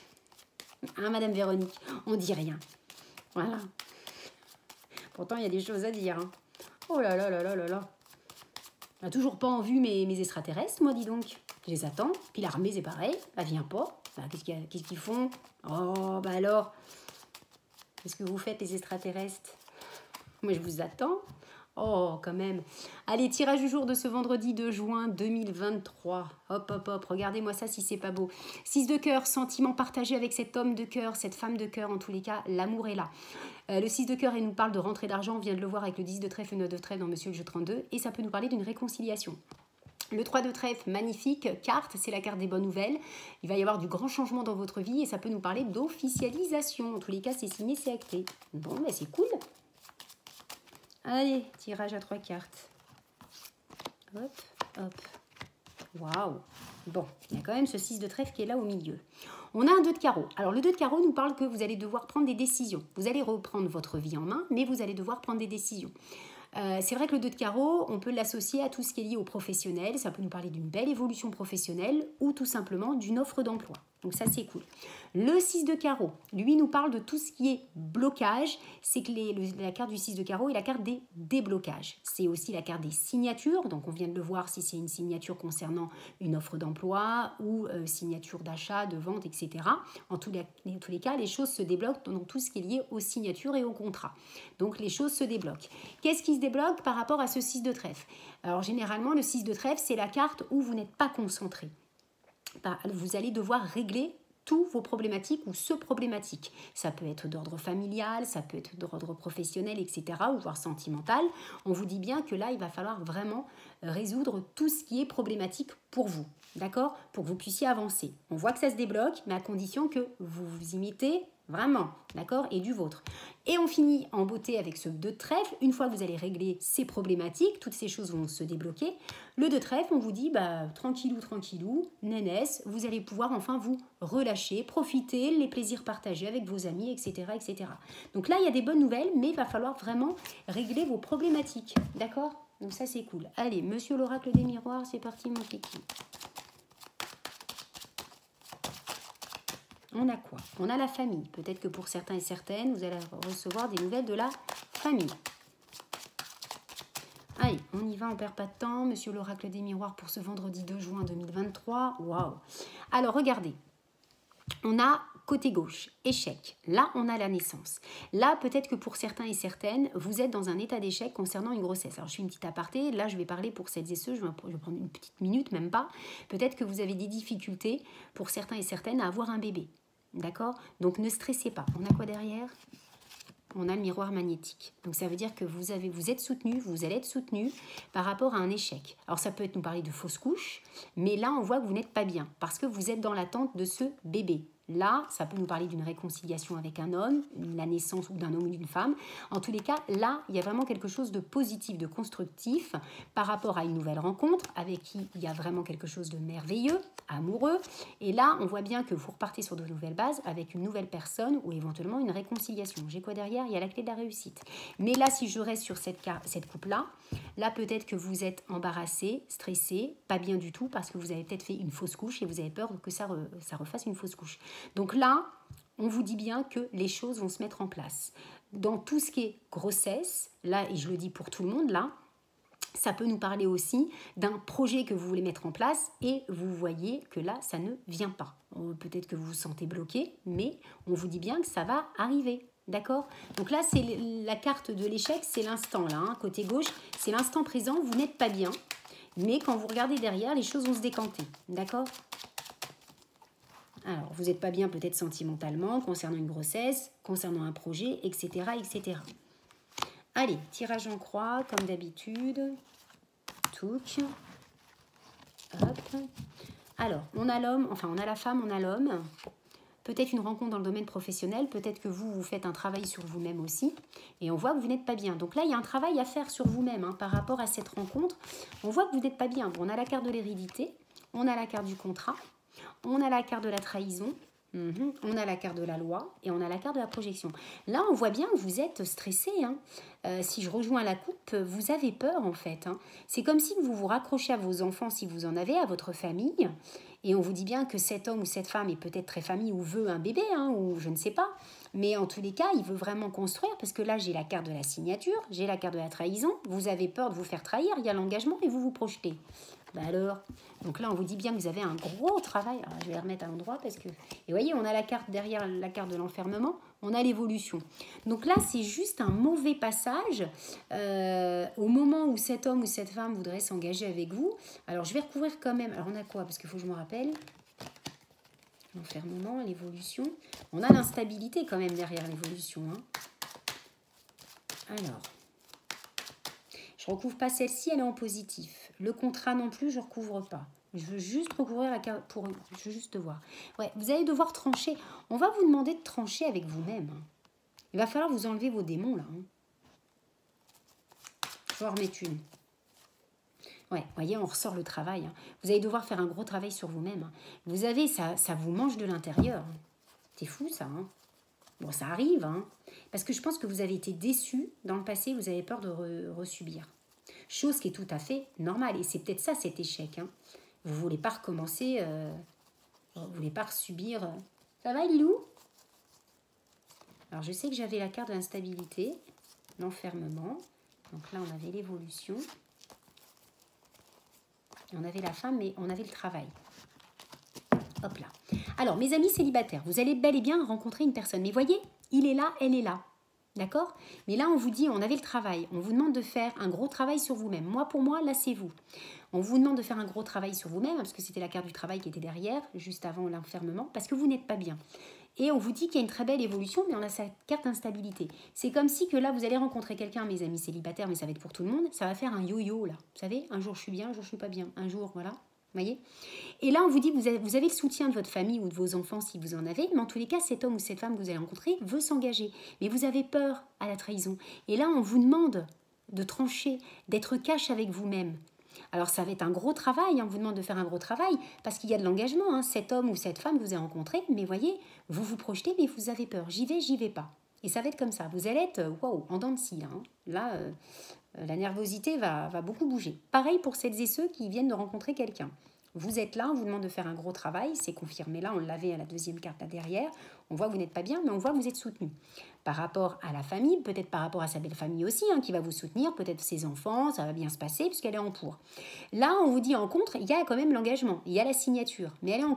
Hein, Madame Véronique, on dit rien. Voilà. Pourtant, il y a des choses à dire. Hein. Oh là là là là là là. On n'a toujours pas en vue mes extraterrestres, moi, dis donc. Je les attends. Puis l'armée, c'est pareil, elle vient pas. Bah, qu'est-ce qu'ils font? Oh, bah alors. Qu'est-ce que vous faites, les extraterrestres? Moi, je vous attends. Oh, quand même. Allez, tirage du jour de ce vendredi 2 juin 2023. Hop, hop, hop. Regardez-moi ça si c'est pas beau. 6 de cœur, sentiment partagé avec cet homme de cœur, cette femme de cœur. En tous les cas, l'amour est là. Le 6 de cœur, il nous parle de rentrée d'argent. On vient de le voir avec le 10 de trèfle et le 9 de trèfle dans Monsieur le jeu 32. Et ça peut nous parler d'une réconciliation. Le 3 de trèfle, magnifique carte, c'est la carte des bonnes nouvelles. Il va y avoir du grand changement dans votre vie et ça peut nous parler d'officialisation. En tous les cas, c'est signé, c'est acté. Bon, mais c'est cool. Allez, tirage à 3 cartes. Hop, hop. Waouh. Bon, il y a quand même ce 6 de trèfle qui est là au milieu. On a un 2 de carreau. Alors, le 2 de carreau nous parle que vous allez devoir prendre des décisions. Vous allez reprendre votre vie en main, mais vous allez devoir prendre des décisions. C'est vrai que le 2 de carreau, on peut l'associer à tout ce qui est lié au professionnel. Ça peut nous parler d'une belle évolution professionnelle ou tout simplement d'une offre d'emploi. Donc ça, c'est cool. Le 6 de carreau, lui, nous parle de tout ce qui est blocage. C'est que la carte du 6 de carreau est la carte des déblocages. C'est aussi la carte des signatures. Donc on vient de le voir si c'est une signature concernant une offre d'emploi ou signature d'achat, de vente, etc. En tous les cas, les choses se débloquent dans tout ce qui est lié aux signatures et aux contrats. Donc les choses se débloquent. Qu'est-ce qui se débloque par rapport à ce 6 de trèfle? Alors généralement, le 6 de trèfle, c'est la carte où vous n'êtes pas concentré. Vous allez devoir régler tous vos problématiques ou ce problématique. Ça peut être d'ordre familial, ça peut être d'ordre professionnel, etc. ou voire sentimental. On vous dit bien que là, il va falloir vraiment résoudre tout ce qui est problématique pour vous. D'accord? Pour que vous puissiez avancer. On voit que ça se débloque, mais à condition que vous vous imitez vraiment, d'accord? Et du vôtre. Et on finit en beauté avec ce 2 de trèfle. Une fois que vous allez régler ces problématiques, toutes ces choses vont se débloquer. Le 2 de trèfle, on vous dit, bah, tranquillou, tranquillou, nénesse, vous allez pouvoir enfin vous relâcher, profiter, les plaisirs partagés avec vos amis, etc., etc. Donc là, il y a des bonnes nouvelles, mais il va falloir vraiment régler vos problématiques, d'accord? Donc ça, c'est cool. Allez, monsieur l'oracle des miroirs, c'est parti, mon kiki. On a quoi? On a la famille. Peut-être que pour certains et certaines, vous allez recevoir des nouvelles de la famille. Allez, on y va, on perd pas de temps. Monsieur l'oracle des miroirs pour ce vendredi 2 juin 2023. Waouh! Alors, regardez. On a Côté gauche, échec. Là, on a la naissance. Là, peut-être que pour certains et certaines, vous êtes dans un état d'échec concernant une grossesse. Alors, je fais une petite aparté. Là, je vais parler pour celles et ceux, je vais prendre une petite minute, même pas. Peut-être que vous avez des difficultés, pour certains et certaines, à avoir un bébé. D'accord? Donc, ne stressez pas. On a quoi derrière? On a le miroir magnétique. Donc, ça veut dire que vous êtes soutenu, vous allez être soutenu par rapport à un échec. Alors, ça peut être nous parler de fausse couche, mais là, on voit que vous n'êtes pas bien parce que vous êtes dans l'attente de ce bébé. Là, ça peut nous parler d'une réconciliation avec un homme, la naissance ou d'un homme ou d'une femme. En tous les cas, là, il y a vraiment quelque chose de positif, de constructif par rapport à une nouvelle rencontre avec qui il y a vraiment quelque chose de merveilleux, amoureux. Et là, on voit bien que vous repartez sur de nouvelles bases avec une nouvelle personne ou éventuellement une réconciliation. J'ai quoi derrière? Il y a la clé de la réussite. Mais là, si je reste sur cette coupe-là, là, peut-être que vous êtes embarrassé, stressé, pas bien du tout parce que vous avez peut-être fait une fausse couche et vous avez peur que ça refasse une fausse couche. Donc là, on vous dit bien que les choses vont se mettre en place. Dans tout ce qui est grossesse, là, et je le dis pour tout le monde, là, ça peut nous parler aussi d'un projet que vous voulez mettre en place et vous voyez que là, ça ne vient pas. Peut-être que vous vous sentez bloqué, mais on vous dit bien que ça va arriver. D'accord? Donc là, c'est la carte de l'échec, c'est l'instant là. Hein. Côté gauche, c'est l'instant présent, vous n'êtes pas bien. Mais quand vous regardez derrière, les choses vont se décanter. D'accord? Alors, vous n'êtes pas bien peut-être sentimentalement, concernant une grossesse, concernant un projet, etc., etc. Allez, tirage en croix, comme d'habitude. Touc. Hop. Alors, on a l'homme, enfin, on a la femme, on a l'homme. Peut-être une rencontre dans le domaine professionnel, peut-être que vous faites un travail sur vous-même aussi, et on voit que vous n'êtes pas bien. Donc là, il y a un travail à faire sur vous-même hein, par rapport à cette rencontre. On voit que vous n'êtes pas bien. Bon, on a la carte de l'hérédité, on a la carte du contrat, on a la carte de la trahison, on a la carte de la loi et on a la carte de la projection. Là, on voit bien que vous êtes stressé. Hein. Si je rejoins la coupe, vous avez peur en fait. Hein. C'est comme si vous vous raccrochez à vos enfants si vous en avez, à votre famille. Et on vous dit bien que cet homme ou cette femme est peut-être très famille ou veut un bébé, hein, ou je ne sais pas. Mais en tous les cas, il veut vraiment construire parce que là, j'ai la carte de la signature, j'ai la carte de la trahison. Vous avez peur de vous faire trahir, il y a l'engagement et vous vous projetez. Ben alors, donc là, on vous dit bien que vous avez un gros travail. Alors, je vais remettre à l'endroit parce que... Et vous voyez, on a la carte derrière la carte de l'enfermement, on a l'évolution. Donc là, c'est juste un mauvais passage au moment où cet homme ou cette femme voudrait s'engager avec vous. Alors, je vais recouvrir quand même. Alors, on a quoi? Parce qu'il faut que je me rappelle. L'enfermement, l'évolution. On a l'instabilité quand même derrière l'évolution. Hein. Alors... Je ne recouvre pas celle-ci, elle est en positif. Le contrat non plus, je ne recouvre pas. Je veux juste recouvrir la carte pour... Je veux juste voir. Ouais, vous allez devoir trancher. On va vous demander de trancher avec vous-même. Hein. Il va falloir vous enlever vos démons, là. Hein. Je vais en remettre une. Ouais, vous voyez, on ressort le travail. Hein. Vous allez devoir faire un gros travail sur vous-même. Hein. Vous avez, ça vous mange de l'intérieur. Hein. C'est fou, ça. Hein. Bon, ça arrive, hein. Parce que je pense que vous avez été déçu dans le passé, vous avez peur de resubir. Chose qui est tout à fait normale. Et c'est peut-être ça, cet échec. Hein. Vous ne voulez pas recommencer, vous ne voulez pas resubir. Ça va, Lilou? Alors, je sais que j'avais la carte de l'instabilité, l'enfermement. Donc là, on avait l'évolution. Et on avait la femme, mais on avait le travail. Hop là. Alors, mes amis célibataires, vous allez bel et bien rencontrer une personne. Mais voyez, il est là, elle est là. D'accord? Mais là, on vous dit, on avait le travail. On vous demande de faire un gros travail sur vous-même. Moi, pour moi, là, c'est vous. On vous demande de faire un gros travail sur vous-même, parce que c'était la carte du travail qui était derrière, juste avant l'enfermement, parce que vous n'êtes pas bien. Et on vous dit qu'il y a une très belle évolution, mais on a sa carte d'instabilité. C'est comme si que là, vous allez rencontrer quelqu'un, mes amis célibataires, mais ça va être pour tout le monde, ça va faire un yo-yo, là. Vous savez, un jour je suis bien, un jour je suis pas bien. Un jour, voilà. Voyez? Et là, on vous dit que vous avez le soutien de votre famille ou de vos enfants si vous en avez, mais en tous les cas, cet homme ou cette femme que vous allez rencontrer veut s'engager. Mais vous avez peur à la trahison. Et là, on vous demande de trancher, d'être cash avec vous-même. Alors, ça va être un gros travail, on vous demande de faire un gros travail, parce qu'il y a de l'engagement. Hein. Cet homme ou cette femme que vous avez rencontré, mais voyez, vous vous projetez, mais vous avez peur. J'y vais pas. Et ça va être comme ça. Vous allez être, waouh, en dents de scie. Hein. Là, la nervosité va beaucoup bouger. Pareil pour celles et ceux qui viennent de rencontrer quelqu'un. Vous êtes là, on vous demande de faire un gros travail, c'est confirmé là, on l'avait à la deuxième carte là derrière. On voit que vous n'êtes pas bien, mais on voit que vous êtes soutenu. Par rapport à la famille, peut-être par rapport à sa belle famille aussi, hein, qui va vous soutenir, peut-être ses enfants, ça va bien se passer puisqu'elle est en pour. Là, on vous dit en contre, il y a quand même l'engagement, il y a la signature, mais elle est en contre.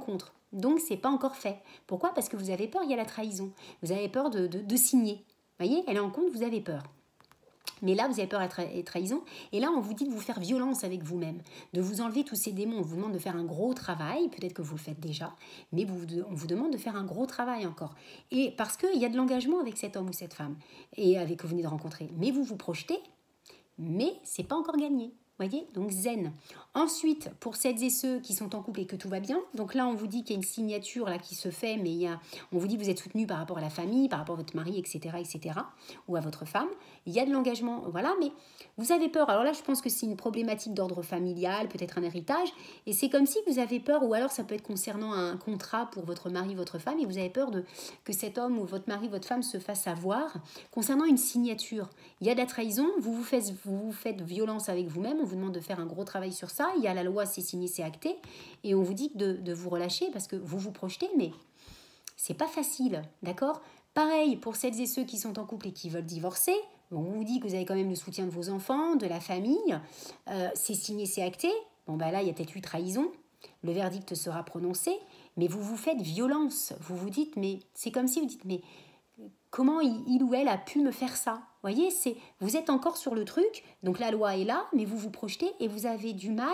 Donc, c'est pas encore fait. Pourquoi? Parce que vous avez peur, il y a la trahison. Vous avez peur de signer. Vous voyez, elle est en compte, vous avez peur. Mais là, vous avez peur et trahison. Et là, on vous dit de vous faire violence avec vous-même, de vous enlever tous ces démons. On vous demande de faire un gros travail. Peut-être que vous le faites déjà. Mais on vous demande de faire un gros travail encore. Et parce qu'il y a de l'engagement avec cet homme ou cette femme et avec que vous venez de rencontrer. Mais vous vous projetez, mais c'est pas encore gagné. Voyez, donc zen. Ensuite, pour celles et ceux qui sont en couple et que tout va bien, donc là on vous dit qu'il y a une signature là qui se fait, mais on vous dit que vous êtes soutenu par rapport à la famille, par rapport à votre mari, etc., ou à votre femme. Il y a de l'engagement, voilà, mais vous avez peur. Alors là, je pense que c'est une problématique d'ordre familial, peut-être un héritage, et c'est comme si vous avez peur, ou alors ça peut être concernant un contrat pour votre mari, votre femme, et vous avez peur que cet homme ou votre mari, votre femme se fasse avoir concernant une signature. Il y a de la trahison, vous vous faites violence avec vous-même, on vous demande de faire un gros travail sur ça, il y a la loi, c'est signé, c'est acté, et on vous dit de vous relâcher parce que vous vous projetez, mais c'est pas facile, d'accord? Pareil pour celles et ceux qui sont en couple et qui veulent divorcer, on vous dit que vous avez quand même le soutien de vos enfants, de la famille, c'est signé, c'est acté, bon ben là il y a peut-être eu trahison, le verdict sera prononcé, mais vous vous faites violence, vous vous dites, mais c'est comme si vous dites, mais comment il ou elle a pu me faire ça? Vous voyez, vous êtes encore sur le truc, donc la loi est là, mais vous vous projetez et vous avez du mal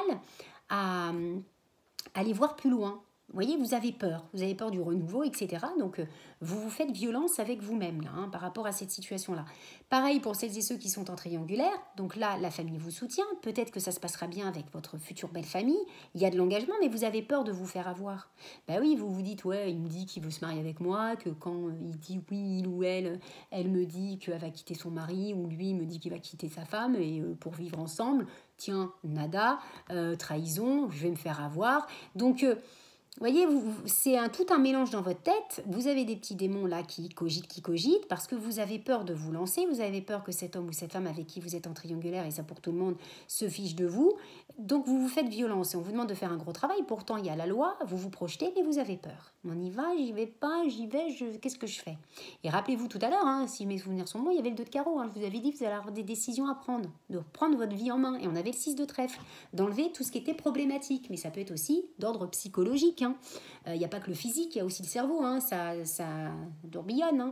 à aller voir plus loin. Vous voyez, vous avez peur du renouveau, etc. Donc, vous vous faites violence avec vous-même là, par rapport à cette situation-là. Pareil pour celles et ceux qui sont en triangulaire. Donc là, la famille vous soutient. Peut-être que ça se passera bien avec votre future belle famille. Il y a de l'engagement, mais vous avez peur de vous faire avoir. Ben oui, vous vous dites, ouais, il me dit qu'il veut se marier avec moi, que quand il dit oui, il ou elle me dit qu'elle va quitter son mari, ou lui me dit qu'il va quitter sa femme, et pour vivre ensemble, tiens, nada, trahison, je vais me faire avoir. Donc, vous voyez, c'est tout un mélange dans votre tête. Vous avez des petits démons là qui cogitent, parce que vous avez peur de vous lancer, vous avez peur que cet homme ou cette femme avec qui vous êtes en triangulaire, et ça pour tout le monde, se fiche de vous. Donc vous vous faites violence et on vous demande de faire un gros travail. Pourtant, il y a la loi, vous vous projetez, mais vous avez peur. On y va, j'y vais pas, j'y vais, qu'est-ce que je fais? Et rappelez-vous tout à l'heure, si mes souvenirs sont bons, il y avait le 2 de carreau. Je vous avais dit que vous allez avoir des décisions à prendre, de prendre votre vie en main. Et on avait le 6 de trèfle, d'enlever tout ce qui était problématique. Mais ça peut être aussi d'ordre psychologique. Il n'y a pas que le physique, il y a aussi le cerveau, ça tourbillonne.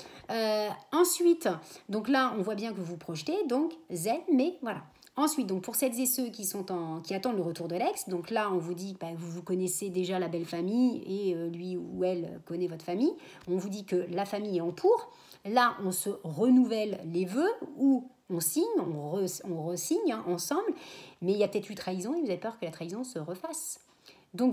Ensuite, donc là, on voit bien que vous vous projetez, donc zen, mais voilà. Ensuite, donc pour celles et ceux qui attendent le retour de l'ex, donc là, on vous dit que vous connaissez déjà la belle famille et lui ou elle connaît votre famille. On vous dit que la famille est en pour. Là, on se renouvelle les vœux ou on signe, on re-signe ensemble, mais il y a peut-être eu trahison et vous avez peur que la trahison se refasse. Donc,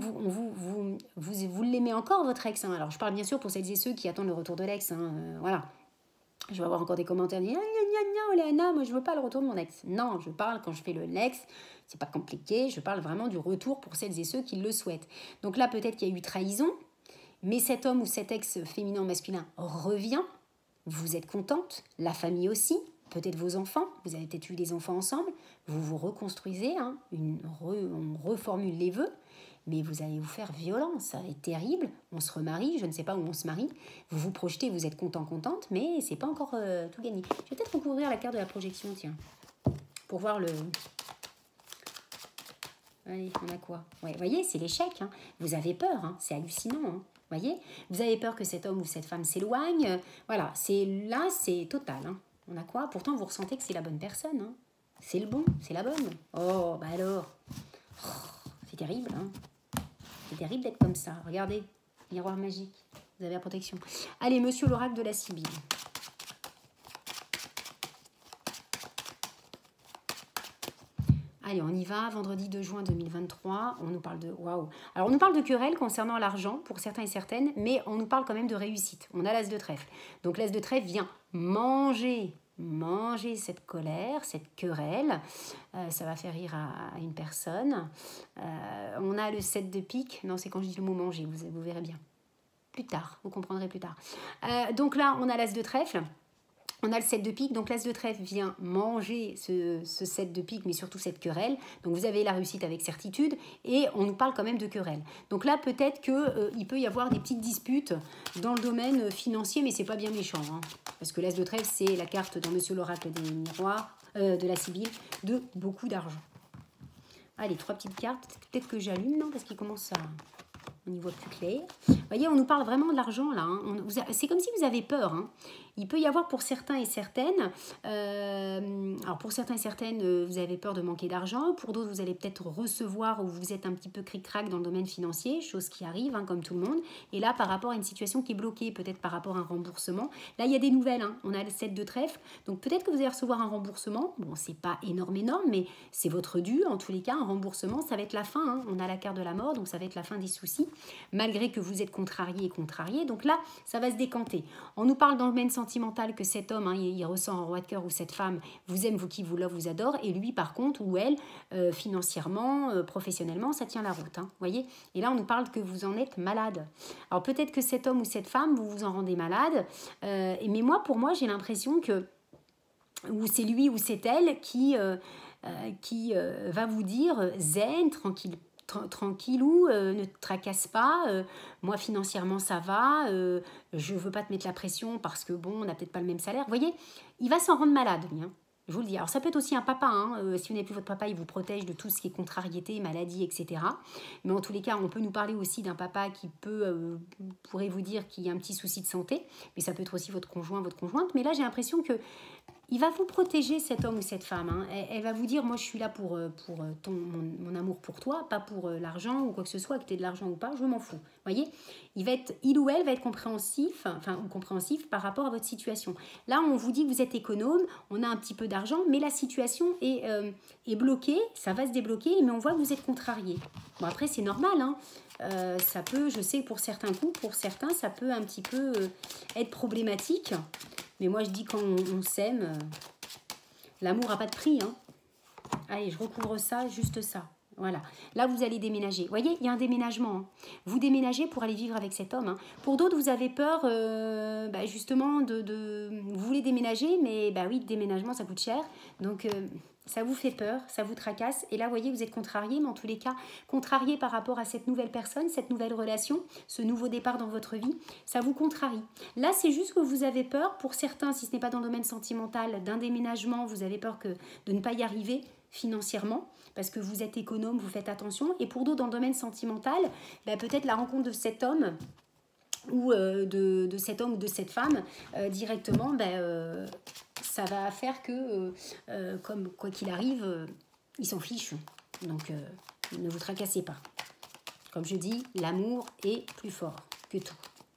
vous l'aimez encore, votre ex. Alors, je parle bien sûr pour celles et ceux qui attendent le retour de l'ex. Voilà. Je vais avoir encore des commentaires. Léana, moi, je veux pas le retour de mon ex. Non, je parle quand je fais le ex. C'est pas compliqué. Je parle vraiment du retour pour celles et ceux qui le souhaitent. Donc là, peut-être qu'il y a eu trahison. Mais cet homme ou cet ex féminin ou masculin revient. Vous êtes contente. La famille aussi. Peut-être vos enfants. Vous avez peut-être eu des enfants ensemble. Vous vous reconstruisez. On reformule les vœux. Mais vous allez vous faire violence, ça va être terrible, on se remarie, je ne sais pas où on se marie, vous vous projetez, vous êtes contente, mais c'est pas encore tout gagné. Je vais peut-être recouvrir la carte de la projection, tiens, pour voir le... Allez, on a quoi? Ouais, vous voyez, c'est l'échec, vous avez peur, c'est hallucinant, voyez, vous avez peur que cet homme ou cette femme s'éloigne, voilà, c'est total, on a quoi? Pourtant, vous ressentez que c'est la bonne personne, c'est le bon, c'est la bonne. Oh, bah alors, c'est terrible, C'est terrible d'être comme ça. Regardez, miroir magique. Vous avez la protection. Allez, monsieur l'oracle de la Sibylle. Allez, on y va. Vendredi 2 juin 2023. On nous parle de... Waouh. Alors, on nous parle de querelle concernant l'argent pour certains et certaines, mais on nous parle quand même de réussite. On a l'as de trèfle. Donc, l'as de trèfle vient manger cette colère, cette querelle, ça va faire rire à une personne. On a le 7 de pique, non c'est quand je dis le mot manger, vous verrez bien. Plus tard, vous comprendrez plus tard. Donc là, on a l'as de trèfle. On a le 7 de pique, donc l'as de trèfle vient manger ce 7 de pique, mais surtout cette querelle. Donc vous avez la réussite avec certitude, et on nous parle quand même de querelle. Donc là, peut-être qu'il peut y avoir des petites disputes dans le domaine financier, mais c'est pas bien méchant. Parce que l'as de trèfle, c'est la carte dans Monsieur l'oracle des miroirs, de la Sibylle, de beaucoup d'argent. Allez, 3 petites cartes. Peut-être que j'allume, non? Parce qu'il commence à... on y voit plus clair. Vous voyez, on nous parle vraiment de l'argent là. Hein. C'est comme si vous avez peur. Hein. Il peut y avoir pour certains et certaines, alors pour certains et certaines, vous avez peur de manquer d'argent. Pour d'autres, vous allez peut-être recevoir ou vous êtes un petit peu cric-crac dans le domaine financier, chose qui arrive, hein, comme tout le monde. Et là, par rapport à une situation qui est bloquée, peut-être par rapport à un remboursement, là, il y a des nouvelles. Hein. On a le 7 de trèfle, donc peut-être que vous allez recevoir un remboursement. Bon, c'est pas énorme, mais c'est votre dû. En tous les cas, un remboursement, ça va être la fin. Hein. On a la carte de la mort, donc ça va être la fin des soucis, malgré que vous êtes contrarié et contrarié. Donc là, ça va se décanter. On nous parle dans le domaine sentimental que cet homme, hein, il ressent un roi de cœur, ou cette femme vous aime, vous kiffe, vous love, vous adore, et lui par contre, ou elle, financièrement, professionnellement, ça tient la route, hein, voyez. Et là on nous parle que vous en êtes malade. Alors peut-être que cet homme ou cette femme, vous vous en rendez malade, mais moi, pour moi, j'ai l'impression que ou c'est lui ou c'est elle qui va vous dire zen, tranquillou, ne te tracasse pas, moi financièrement ça va, je veux pas te mettre la pression parce que bon, on n'a peut-être pas le même salaire. Vous voyez, il va s'en rendre malade, lui, hein. Je vous le dis. Alors ça peut être aussi un papa, hein. Si vous n'avez plus votre papa, il vous protège de tout ce qui est contrariété, maladie, etc. Mais en tous les cas, on peut nous parler aussi d'un papa qui pourrait vous dire qu'il y a un petit souci de santé, mais ça peut être aussi votre conjoint, votre conjointe. Mais là, j'ai l'impression que il va vous protéger, cet homme ou cette femme. Hein. Elle va vous dire, moi je suis là pour mon amour pour toi, pas pour l'argent ou quoi que ce soit, que tu aies de l'argent ou pas, je m'en fous. Voyez, il ou elle va être compréhensif par rapport à votre situation. Là, on vous dit que vous êtes économe, on a un petit peu d'argent, mais la situation est bloquée, ça va se débloquer, mais on voit que vous êtes contrarié. Bon, après, c'est normal, hein. Ça peut, je sais, pour certains coups, pour certains, ça peut un petit peu être problématique. Mais moi, je dis quand on s'aime, l'amour n'a pas de prix. Hein. Allez, je recouvre ça, juste ça. Voilà. Là, vous allez déménager. Vous voyez, il y a un déménagement. Hein. Vous déménagez pour aller vivre avec cet homme. Hein. Pour d'autres, vous avez peur, justement, vous voulez déménager, mais oui, le déménagement, ça coûte cher. Donc, ça vous fait peur, ça vous tracasse. Et là, vous voyez, vous êtes contrarié, mais en tous les cas, contrarié par rapport à cette nouvelle personne, cette nouvelle relation, ce nouveau départ dans votre vie, ça vous contrarie. Là, c'est juste que vous avez peur, pour certains, si ce n'est pas dans le domaine sentimental, d'un déménagement, vous avez peur de ne pas y arriver financièrement, parce que vous êtes économe, vous faites attention. Et pour d'autres, dans le domaine sentimental, peut-être la rencontre de cet homme, ou de cet homme ou de cette femme, directement, ça va faire que, comme quoi qu'il arrive, ils s'en fichent. Donc, ne vous tracassez pas. Comme je dis, l'amour est plus fort que tout.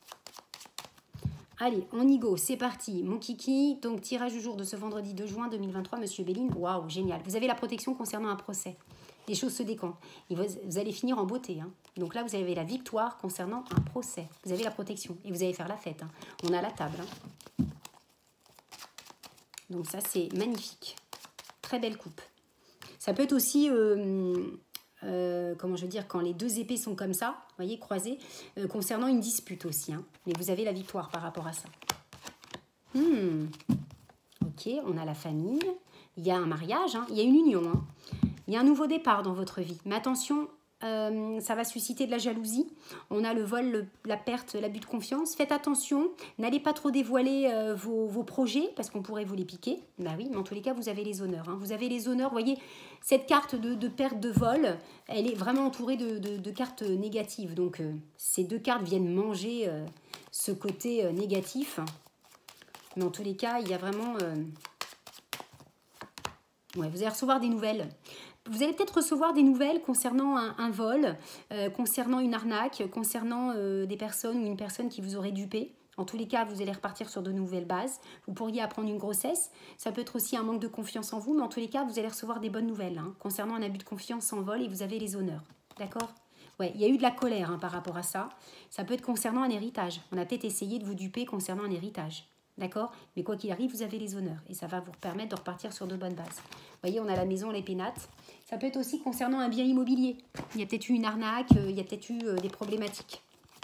Allez, on y go, c'est parti. Mon kiki, donc tirage du jour de ce vendredi 2 juin 2023, Monsieur Béline. Waouh, génial. Vous avez la protection concernant un procès. Les choses se décantent. Et vous allez finir en beauté. Hein. Donc là, vous avez la victoire concernant un procès. Vous avez la protection. Et vous allez faire la fête. Hein. On a la table. Hein. Donc ça, c'est magnifique. Très belle coupe. Ça peut être aussi, comment je veux dire, quand les deux épées sont comme ça, vous voyez, croisées, concernant une dispute aussi. Hein. Mais vous avez la victoire par rapport à ça. Ok, on a la famille. Il y a un mariage. Hein. Il y a une union. Hein. Il y a un nouveau départ dans votre vie. Mais attention, ça va susciter de la jalousie. On a le vol, la perte, l'abus de confiance. Faites attention. N'allez pas trop dévoiler vos projets parce qu'on pourrait vous les piquer. Bah oui, mais en tous les cas, vous avez les honneurs. Hein. Vous avez les honneurs. Vous voyez, cette carte de perte de vol, elle est vraiment entourée de cartes négatives. Donc, ces deux cartes viennent manger ce côté négatif. Mais en tous les cas, il y a vraiment... Ouais, vous allez recevoir des nouvelles. Vous allez peut-être recevoir des nouvelles concernant un vol, concernant une arnaque, concernant des personnes ou une personne qui vous aurait dupé. En tous les cas, vous allez repartir sur de nouvelles bases. Vous pourriez apprendre une grossesse. Ça peut être aussi un manque de confiance en vous, mais en tous les cas, vous allez recevoir des bonnes nouvelles concernant un abus de confiance en vol et vous avez les honneurs. D'accord ? Ouais, il y a eu de la colère par rapport à ça. Ça peut être concernant un héritage. On a peut-être essayé de vous duper concernant un héritage. D'accord? Mais quoi qu'il arrive, vous avez les honneurs. Et ça va vous permettre de repartir sur de bonnes bases. Vous voyez, on a la maison, les pénates. Ça peut être aussi concernant un bien immobilier. Il y a peut-être eu une arnaque, il y a peut-être eu des problématiques.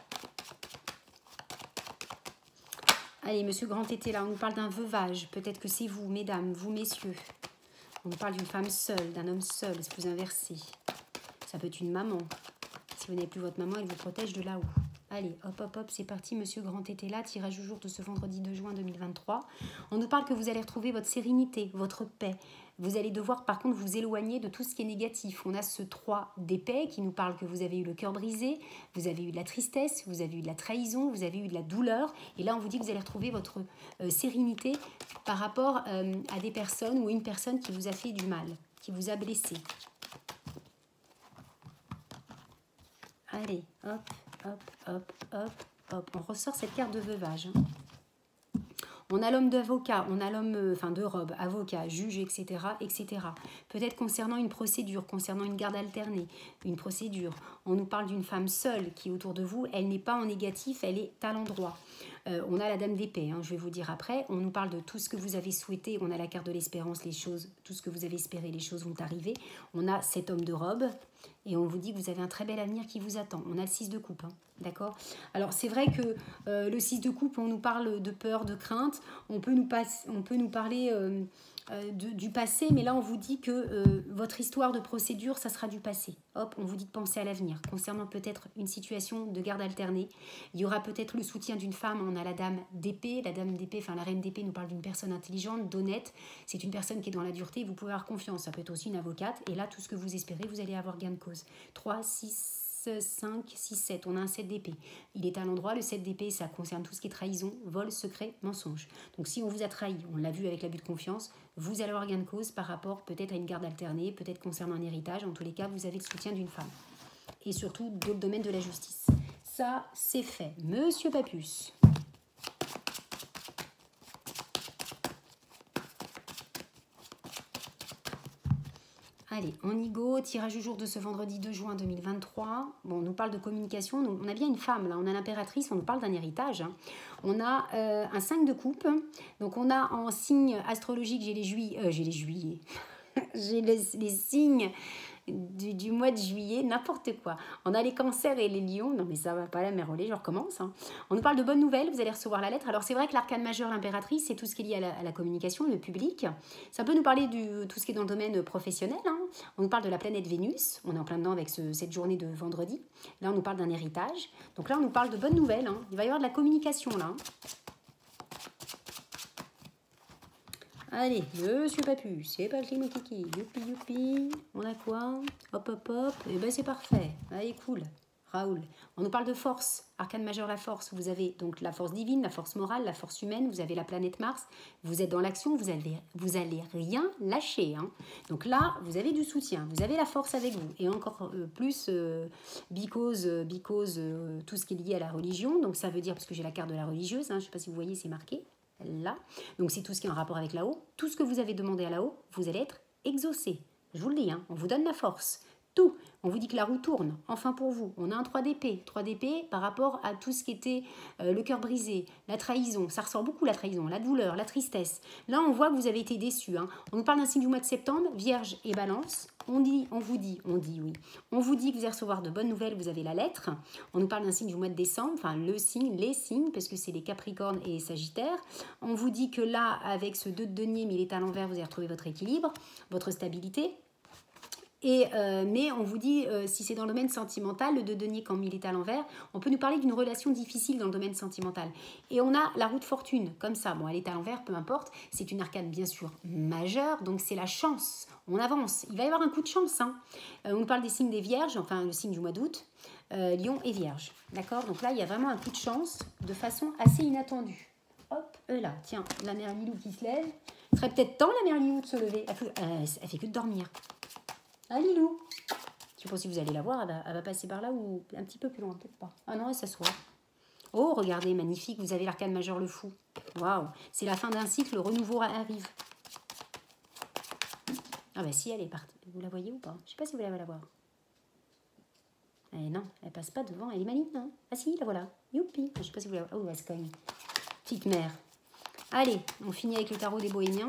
Allez, Monsieur Grand Tété, là, on nous parle d'un veuvage. Peut-être que c'est vous, mesdames, vous, messieurs. On nous parle d'une femme seule, d'un homme seul, si vous inversez. Ça peut être une maman. Si vous n'avez plus votre maman, elle vous protège de là-haut. Allez, hop, hop, hop, c'est parti, Monsieur Grand était là, tirage du jour de ce vendredi 2 juin 2023. On nous parle que vous allez retrouver votre sérénité, votre paix. Vous allez devoir par contre vous éloigner de tout ce qui est négatif. On a ce 3 d'épée qui nous parle que vous avez eu le cœur brisé, vous avez eu de la tristesse, vous avez eu de la trahison, vous avez eu de la douleur. Et là, on vous dit que vous allez retrouver votre sérénité par rapport à des personnes ou une personne qui vous a fait du mal, qui vous a blessé. Allez, hop, hop, hop, hop, hop. On ressort cette carte de veuvage. On a l'homme d'avocat, on a l'homme de robe, avocat, juge, etc. etc. Peut-être concernant une procédure, concernant une garde alternée, une procédure. On nous parle d'une femme seule qui est autour de vous. Elle n'est pas en négatif, elle est à l'endroit. On a la dame d'épée, je vais vous dire après. On nous parle de tout ce que vous avez souhaité. On a la carte de l'espérance, les choses, tout ce que vous avez espéré, les choses vont arriver. On a cet homme de robe et on vous dit que vous avez un très bel avenir qui vous attend. On a le 6 de coupe, d'accord? Alors c'est vrai que le 6 de coupe, on nous parle de peur, de crainte. On peut nous parler du passé, mais là on vous dit que votre histoire de procédure, ça sera du passé. Hop, on vous dit de penser à l'avenir. Concernant peut-être une situation de garde alternée, il y aura peut-être le soutien d'une femme. On a la dame d'épée, la reine d'épée nous parle d'une personne intelligente, d'honnête. C'est une personne qui est dans la dureté, vous pouvez avoir confiance. Ça peut être aussi une avocate, et là tout ce que vous espérez, vous allez avoir gain de cause. 3, 6, 5, 6, 7, on a un 7 d'épée. Il est à l'endroit, le 7 d'épée, ça concerne tout ce qui est trahison, vol, secret, mensonge. Donc si on vous a trahi, on l'a vu avec l'abus de confiance, vous allez avoir gain de cause par rapport peut-être à une garde alternée, peut-être concernant un héritage. En tous les cas, vous avez le soutien d'une femme. Et surtout, dans le domaine de la justice. Ça, c'est fait. Monsieur Papus. Allez, on y go, tirage du jour de ce vendredi 2 juin 2023. Bon, on nous parle de communication, donc on a bien une femme, là, on a l'impératrice, on nous parle d'un héritage. On a un 5 de coupe, donc on a en signe astrologique, j'ai les juillets, j'ai les signes du mois de juillet, n'importe quoi. On a les cancers et les lions, non mais ça va pas la merveille, je recommence. On nous parle de bonnes nouvelles, vous allez recevoir la lettre. Alors c'est vrai que l'arcane majeur, l'impératrice, c'est tout ce qui est lié à la communication, le public. Ça peut nous parler de tout ce qui est dans le domaine professionnel. On nous parle de la planète Vénus, on est en plein dedans avec cette journée de vendredi. Là on nous parle d'un héritage. Donc là on nous parle de bonnes nouvelles, il va y avoir de la communication là. Allez, Monsieur Papus, c'est parti mon kiki, youpi youpi, on a quoi? Hop hop hop, et ben c'est parfait, allez cool, Raoul. On nous parle de force, arcane majeur la force, vous avez donc la force divine, la force morale, la force humaine, vous avez la planète Mars, vous êtes dans l'action, vous allez rien lâcher. Donc là, vous avez du soutien, vous avez la force avec vous, et encore plus because tout ce qui est lié à la religion, donc ça veut dire, parce que j'ai la carte de la religieuse, je ne sais pas si vous voyez, c'est marqué. Là, donc c'est tout ce qui est en rapport avec là-haut. Tout ce que vous avez demandé à là-haut, vous allez être exaucé. Je vous le dis, on vous donne la force. Tout. On vous dit que la roue tourne. Enfin pour vous, on a un 3 d'épée. 3 d'épée par rapport à tout ce qui était le cœur brisé, la trahison. Ça ressort beaucoup la trahison, la douleur, la tristesse. Là, on voit que vous avez été déçus. On nous parle d'un signe du mois de septembre, Vierge et Balance. On vous dit que vous allez recevoir de bonnes nouvelles, vous avez la lettre. On nous parle d'un signe du mois de décembre, enfin le signe, les signes, parce que c'est les Capricornes et Sagittaires. On vous dit que là, avec ce 2 de denier, mais il est à l'envers, vous allez retrouver votre équilibre, votre stabilité. Mais on vous dit, si c'est dans le domaine sentimental, le 2 denier quand il est à l'envers, on peut nous parler d'une relation difficile dans le domaine sentimental. Et on a la roue de fortune, comme ça. Bon, elle est à l'envers, peu importe. C'est une arcane, bien sûr, majeure, donc c'est la chance. On avance. Il va y avoir un coup de chance. On nous parle des signes des vierges, enfin le signe du mois d'août, Lion et Vierge. D'accord? Donc là, il y a vraiment un coup de chance de façon assez inattendue. Hop, là, tiens, la mère Lilou qui se lève. Il serait peut-être temps, la mère Lilou, de se lever. Elle fait que de dormir. Ah, Lilou, je sais pas si vous allez la voir, elle va passer par là ou un petit peu plus loin, peut-être pas. Ah non, elle s'assoit. Oh, regardez, magnifique, vous avez l'arcane majeur le fou. Waouh, c'est la fin d'un cycle, le renouveau arrive. Ah bah si, elle est partie. Vous la voyez ou pas? Je sais pas si vous allez la voir. Eh non, elle passe pas devant, elle est maligne, hein. Ah si, la voilà. Youpi. Je sais pas si vous la voyez. Oh, elle se cogne. Petite mère. Allez, on finit avec le tarot des bohémiens.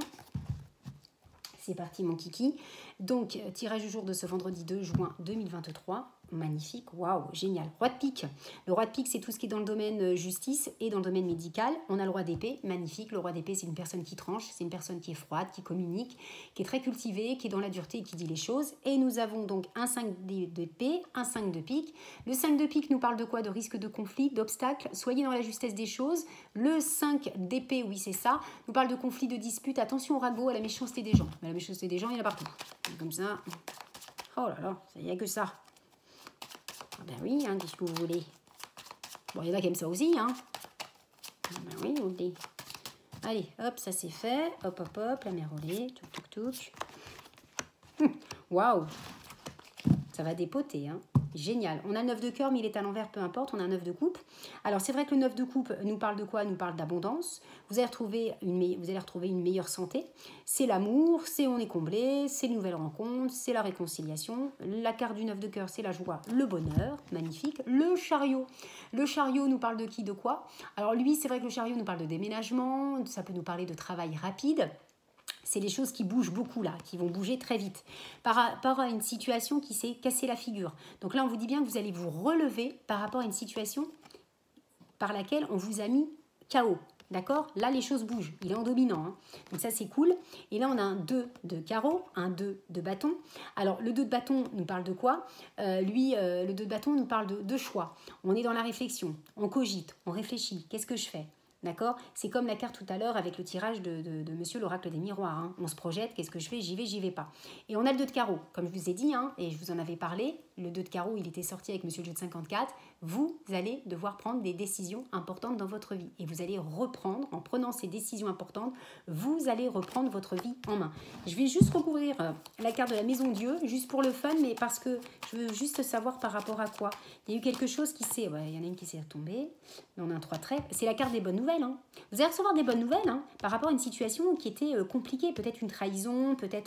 C'est parti mon kiki. Donc, tirage du jour de ce vendredi 2 juin 2023. magnifique, waouh, génial. Roi de pique. Le roi de pique, c'est tout ce qui est dans le domaine justice et dans le domaine médical. On a le roi d'épée, magnifique. Le roi d'épée, c'est une personne qui tranche, c'est une personne qui est froide, qui communique, qui est très cultivée, qui est dans la dureté et qui dit les choses. Et nous avons donc un 5 d'épée, un 5 de pique. Le 5 de pique nous parle de quoi? De risque de conflit, d'obstacles. Soyez dans la justesse des choses. Le 5 d'épée, oui, c'est ça, nous parle de conflit, de dispute. Attention au ragot, à la méchanceté des gens. Mais la méchanceté des gens, il y en a partout. Comme ça. Oh là là, il n'y a que ça. Ah ben oui, hein, qu'est-ce que vous voulez? Bon, il y en a qui aiment ça aussi, hein. Ah ben oui, vous voulez. Allez, hop, ça c'est fait. Hop, hop, hop, la mer au lait. Touc, touc, touc. Waouh! Ça va dépoter, hein. Génial. On a le 9 de cœur, mais il est à l'envers, peu importe. On a un 9 de coupe. Alors, c'est vrai que le 9 de coupe nous parle de quoi? Nous parle d'abondance. Vous allez retrouver une meilleure santé. C'est l'amour, c'est on est comblé, c'est une nouvelle rencontre, c'est la réconciliation. La carte du 9 de cœur, c'est la joie, le bonheur. Magnifique. Le chariot. Le chariot nous parle de qui, de quoi? Alors, lui, c'est vrai que le chariot nous parle de déménagement. Ça peut nous parler de travail rapide. C'est des choses qui bougent beaucoup là, qui vont bouger très vite. Par rapport à une situation qui s'est cassée la figure. Donc là, on vous dit bien que vous allez vous relever par rapport à une situation par laquelle on vous a mis KO. D'accord? Là, les choses bougent. Il est en dominant. Hein. Donc ça, c'est cool. Et là, on a un 2 de carreau, un 2 de bâton. Alors, le 2 de bâton nous parle de quoi? Le 2 de bâton nous parle de choix. On est dans la réflexion. On cogite. On réfléchit. Qu'est-ce que je fais? D'accord? C'est comme la carte tout à l'heure avec le tirage de Monsieur l'Oracle des Miroirs. Hein. On se projette, qu'est-ce que je fais? J'y vais pas. Et on a le 2 de carreau. Comme je vous ai dit, hein, et je vous en avais parlé, le 2 de carreau, il était sorti avec Monsieur le jeu de 54. Vous allez devoir prendre des décisions importantes dans votre vie. Et vous allez reprendre, en prenant ces décisions importantes, vous allez reprendre votre vie en main. Je vais juste recouvrir la carte de la Maison Dieu, juste pour le fun, mais parce que je veux juste savoir par rapport à quoi. Il y a eu quelque chose qui s'est... Ouais, il y en a une qui s'est retombée. Mais on a un 3 traits. C'est la carte des bonnes nouvelles. Hein. Vous allez recevoir des bonnes nouvelles hein, par rapport à une situation qui était compliquée. Peut-être une trahison, peut-être...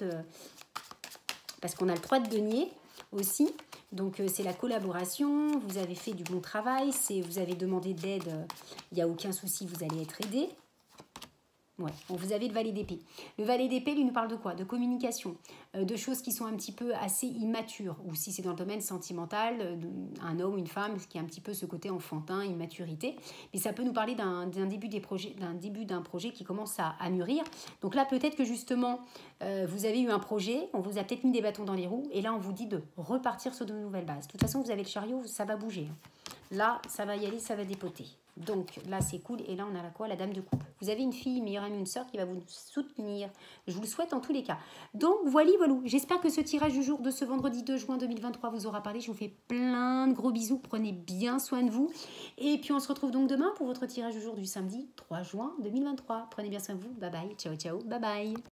parce qu'on a le 3 de denier aussi. Donc, c'est la collaboration. Vous avez fait du bon travail. Vous avez demandé d'aide. Il n'y a aucun souci, vous allez être aidé. Ouais, bon, vous avez le valet d'épée. Le valet d'épée, lui, nous parle de quoi? De communication, de choses qui sont un petit peu assez immatures, ou si c'est dans le domaine sentimental, un homme, une femme, qui a un petit peu ce côté enfantin, immaturité. Mais ça peut nous parler d'un début d'un projet qui commence à mûrir. Donc là, peut-être que justement, vous avez eu un projet, on vous a peut-être mis des bâtons dans les roues, et là, on vous dit de repartir sur de nouvelles bases. De toute façon, vous avez le chariot, ça va bouger. Là, ça va y aller, ça va dépoter. Donc là, c'est cool. Et là, on a la quoi? La dame de coupe. Vous avez une fille, une meilleure amie, une sœur qui va vous soutenir. Je vous le souhaite en tous les cas. Donc, voilà. J'espère que ce tirage du jour de ce vendredi 2 juin 2023 vous aura parlé. Je vous fais plein de gros bisous. Prenez bien soin de vous. Et puis, on se retrouve donc demain pour votre tirage du jour du samedi 3 juin 2023. Prenez bien soin de vous. Bye bye. Ciao, ciao. Bye bye.